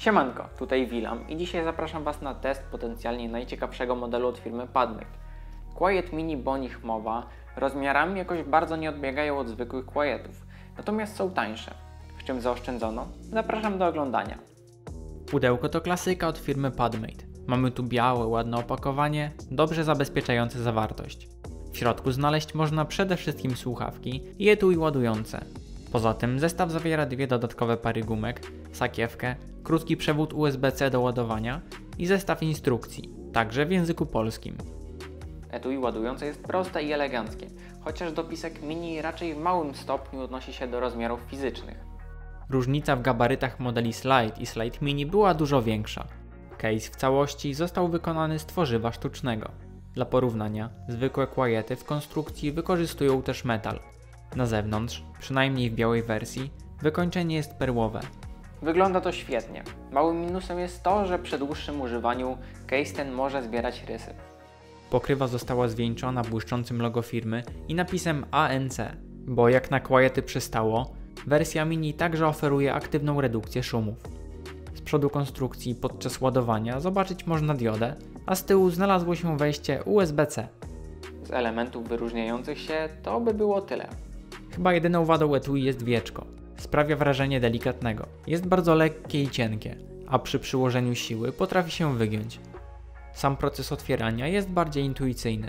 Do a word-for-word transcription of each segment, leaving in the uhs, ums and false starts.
Siemanko, tutaj Wilam i dzisiaj zapraszam Was na test potencjalnie najciekawszego modelu od firmy Padmate. Quiet Mini Bonich Mowa rozmiarami jakoś bardzo nie odbiegają od zwykłych Quietów, natomiast są tańsze. W czym zaoszczędzono? Zapraszam do oglądania. Pudełko to klasyka od firmy Padmate. Mamy tu białe, ładne opakowanie, dobrze zabezpieczające zawartość. W środku znaleźć można przede wszystkim słuchawki i etui ładujące. Poza tym zestaw zawiera dwie dodatkowe pary gumek, sakiewkę, krótki przewód U S B C do ładowania i zestaw instrukcji, także w języku polskim. Etui ładujące jest proste i eleganckie, chociaż dopisek mini raczej w małym stopniu odnosi się do rozmiarów fizycznych. Różnica w gabarytach modeli Slide i Slide Mini była dużo większa. Case w całości został wykonany z tworzywa sztucznego. Dla porównania, zwykłe Quiety w konstrukcji wykorzystują też metal. Na zewnątrz, przynajmniej w białej wersji, wykończenie jest perłowe. Wygląda to świetnie. Małym minusem jest to, że przy dłuższym używaniu case ten może zbierać rysy. Pokrywa została zwieńczona błyszczącym logo firmy i napisem A N C, bo jak na Quiety przystało, wersja mini także oferuje aktywną redukcję szumów. Z przodu konstrukcji podczas ładowania zobaczyć można diodę, a z tyłu znalazło się wejście U S B C. Z elementów wyróżniających się to by było tyle. Chyba jedyną wadą etui jest wieczko. Sprawia wrażenie delikatnego. Jest bardzo lekkie i cienkie, a przy przyłożeniu siły potrafi się wygiąć. Sam proces otwierania jest bardziej intuicyjny.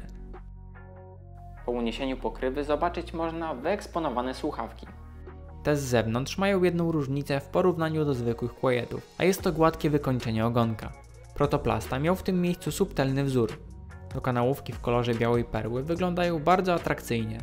Po uniesieniu pokrywy zobaczyć można wyeksponowane słuchawki. Te z zewnątrz mają jedną różnicę w porównaniu do zwykłych Quietów, a jest to gładkie wykończenie ogonka. Protoplasta miał w tym miejscu subtelny wzór. Dokanałówki w kolorze białej perły wyglądają bardzo atrakcyjnie.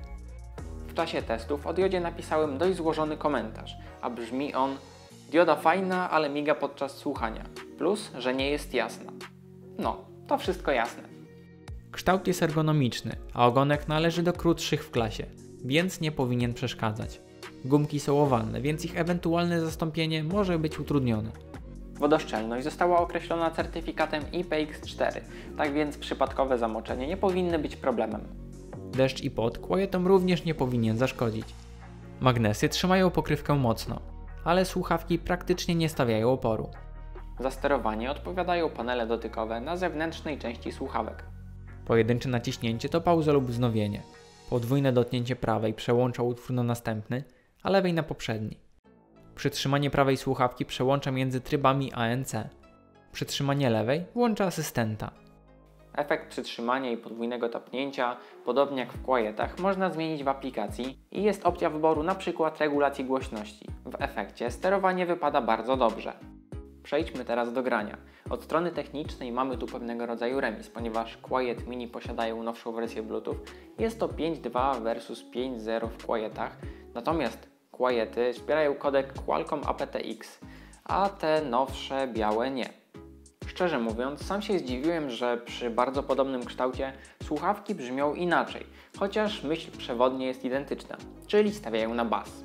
W czasie testów o diodzie napisałem dość złożony komentarz, a brzmi on: dioda fajna, ale miga podczas słuchania, plus, że nie jest jasna. No, to wszystko jasne. Kształt jest ergonomiczny, a ogonek należy do krótszych w klasie, więc nie powinien przeszkadzać. Gumki są owalne, więc ich ewentualne zastąpienie może być utrudnione. Wodoszczelność została określona certyfikatem I P X cztery, tak więc przypadkowe zamoczenie nie powinny być problemem. Deszcz i pot Quietom również nie powinien zaszkodzić. Magnesy trzymają pokrywkę mocno, ale słuchawki praktycznie nie stawiają oporu. Za sterowanie odpowiadają panele dotykowe na zewnętrznej części słuchawek. Pojedyncze naciśnięcie to pauza lub wznowienie. Podwójne dotknięcie prawej przełącza utwór na następny, a lewej na poprzedni. Przytrzymanie prawej słuchawki przełącza między trybami A N C. Przytrzymanie lewej włącza asystenta. Efekt przytrzymania i podwójnego tapnięcia, podobnie jak w Quietach, można zmienić w aplikacji i jest opcja wyboru np. regulacji głośności. W efekcie sterowanie wypada bardzo dobrze. Przejdźmy teraz do grania. Od strony technicznej mamy tu pewnego rodzaju remis, ponieważ Quiet Mini posiadają nowszą wersję Bluetooth. Jest to pięć dwa versus pięć zero w Quietach, natomiast Quiety wspierają kodek Qualcomm A P T X, a te nowsze białe nie. Szczerze mówiąc, sam się zdziwiłem, że przy bardzo podobnym kształcie słuchawki brzmią inaczej, chociaż myśl przewodnia jest identyczna, czyli stawiają na bas.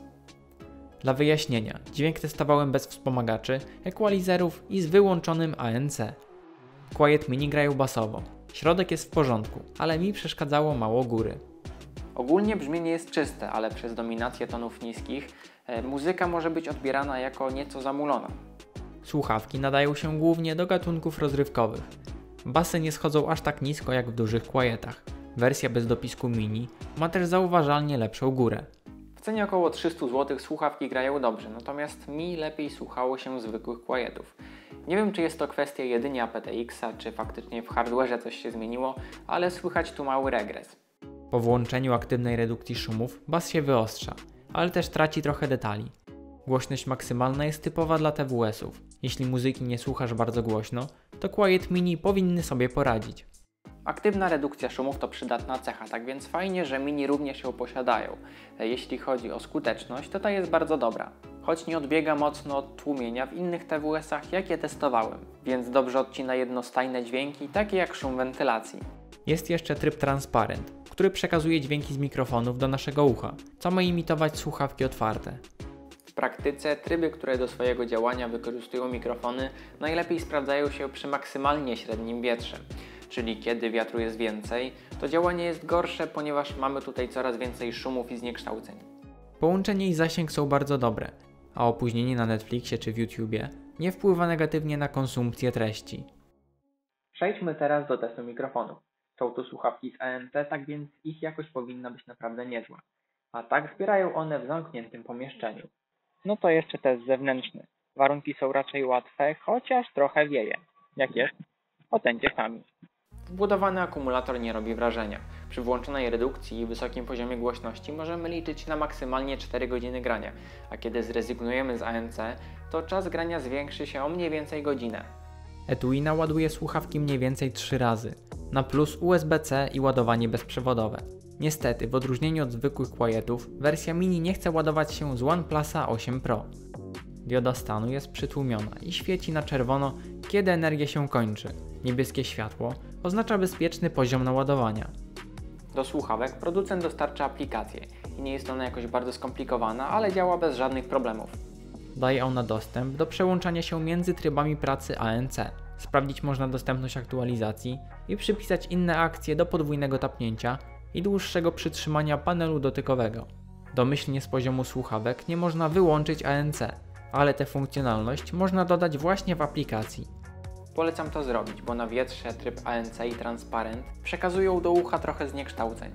Dla wyjaśnienia, dźwięk testowałem bez wspomagaczy, equalizerów i z wyłączonym A N C. Quiet Mini grają basowo. Środek jest w porządku, ale mi przeszkadzało mało góry. Ogólnie brzmienie jest czyste, ale przez dominację tonów niskich e, muzyka może być odbierana jako nieco zamulona. Słuchawki nadają się głównie do gatunków rozrywkowych. Basy nie schodzą aż tak nisko jak w dużych Quietach. Wersja bez dopisku mini ma też zauważalnie lepszą górę. W cenie około trzysta złotych słuchawki grają dobrze, natomiast mi lepiej słuchało się zwykłych Quietów. Nie wiem, czy jest to kwestia jedynie A P T X-a, czy faktycznie w hardwareze coś się zmieniło, ale słychać tu mały regres. Po włączeniu aktywnej redukcji szumów bas się wyostrza, ale też traci trochę detali. Głośność maksymalna jest typowa dla T W S-ów. Jeśli muzyki nie słuchasz bardzo głośno, to Quiet Mini powinny sobie poradzić. Aktywna redukcja szumów to przydatna cecha, tak więc fajnie, że mini również ją posiadają. Jeśli chodzi o skuteczność, to ta jest bardzo dobra. Choć nie odbiega mocno od tłumienia w innych T W S-ach, jakie testowałem, więc dobrze odcina jednostajne dźwięki, takie jak szum wentylacji. Jest jeszcze tryb transparent, który przekazuje dźwięki z mikrofonów do naszego ucha, co ma imitować słuchawki otwarte. W praktyce tryby, które do swojego działania wykorzystują mikrofony, najlepiej sprawdzają się przy maksymalnie średnim wietrze. Czyli kiedy wiatru jest więcej, to działanie jest gorsze, ponieważ mamy tutaj coraz więcej szumów i zniekształceń. Połączenie i zasięg są bardzo dobre, a opóźnienie na Netflixie czy w YouTubie nie wpływa negatywnie na konsumpcję treści. Przejdźmy teraz do testu mikrofonów. Są to słuchawki z A N C, tak więc ich jakość powinna być naprawdę niezła. A tak zbierają one w zamkniętym pomieszczeniu. No to jeszcze test zewnętrzny. Warunki są raczej łatwe, chociaż trochę wieje. Jak jest? Ocencie sami. Wbudowany akumulator nie robi wrażenia. Przy włączonej redukcji i wysokim poziomie głośności możemy liczyć na maksymalnie cztery godziny grania, a kiedy zrezygnujemy z A N C, to czas grania zwiększy się o mniej więcej godzinę. Etui naładuje słuchawki mniej więcej trzy razy, na plus U S B C i ładowanie bezprzewodowe. Niestety, w odróżnieniu od zwykłych quietów, wersja mini nie chce ładować się z OnePlusa osiem Pro. Dioda stanu jest przytłumiona i świeci na czerwono, kiedy energia się kończy. Niebieskie światło oznacza bezpieczny poziom naładowania. Do słuchawek producent dostarcza aplikację i nie jest ona jakoś bardzo skomplikowana, ale działa bez żadnych problemów. Daje ona dostęp do przełączania się między trybami pracy A N C. Sprawdzić można dostępność aktualizacji i przypisać inne akcje do podwójnego tapnięcia i dłuższego przytrzymania panelu dotykowego. Domyślnie z poziomu słuchawek nie można wyłączyć A N C, ale tę funkcjonalność można dodać właśnie w aplikacji. Polecam to zrobić, bo na wietrze tryb A N C i transparent przekazują do ucha trochę zniekształceń.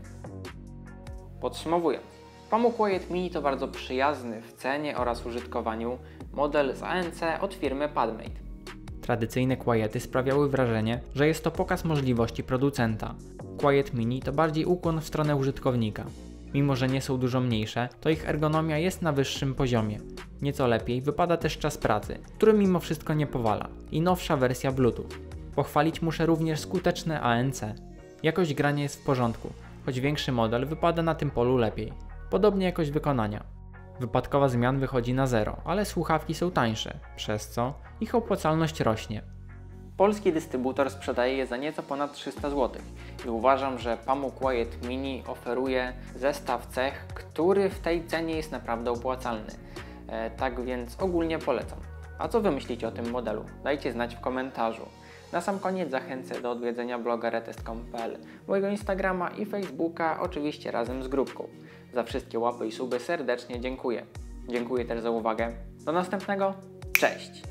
Podsumowując, Pamu Quiet Mini to bardzo przyjazny w cenie oraz użytkowaniu model z A N C od firmy Padmate. Tradycyjne quiety sprawiały wrażenie, że jest to pokaz możliwości producenta. Quiet Mini to bardziej ukłon w stronę użytkownika. Mimo że nie są dużo mniejsze, to ich ergonomia jest na wyższym poziomie. Nieco lepiej wypada też czas pracy, który mimo wszystko nie powala, i nowsza wersja Bluetooth. Pochwalić muszę również skuteczne A N C. Jakość grania jest w porządku, choć większy model wypada na tym polu lepiej. Podobnie jakość wykonania. Wypadkowa zmian wychodzi na zero, ale słuchawki są tańsze, przez co ich opłacalność rośnie. Polski dystrybutor sprzedaje je za nieco ponad trzysta złotych i uważam, że Pamu Quiet Mini oferuje zestaw cech, który w tej cenie jest naprawdę opłacalny. E, tak więc ogólnie polecam. A co wy myślicie o tym modelu? Dajcie znać w komentarzu. Na sam koniec zachęcę do odwiedzenia bloga retest kropka com kropka p l, mojego Instagrama i Facebooka, oczywiście razem z grupką. Za wszystkie łapy i suby serdecznie dziękuję. Dziękuję też za uwagę. Do następnego. Cześć!